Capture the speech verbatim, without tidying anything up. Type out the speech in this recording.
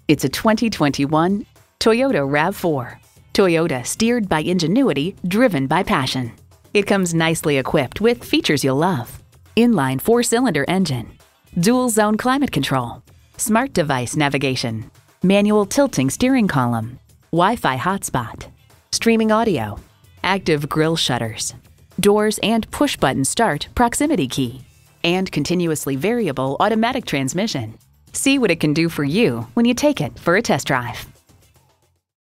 It's a twenty twenty-one Toyota RAV four. Toyota, steered by ingenuity, driven by passion. It comes nicely equipped with features you'll love. Inline four-cylinder engine, dual-zone climate control, smart device navigation, manual tilting steering column, Wi-Fi hotspot, streaming audio, active grille shutters, doors and push-button start proximity key, and continuously variable automatic transmission. See what it can do for you when you take it for a test drive.